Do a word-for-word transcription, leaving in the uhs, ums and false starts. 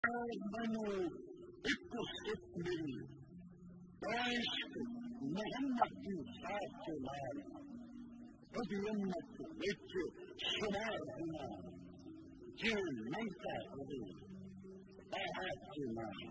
मनु एक सिख मिली इश्क मोहम्मद की साथ के लाल उम्मत विच शुमार होना जो मनता हुए आहत के नाम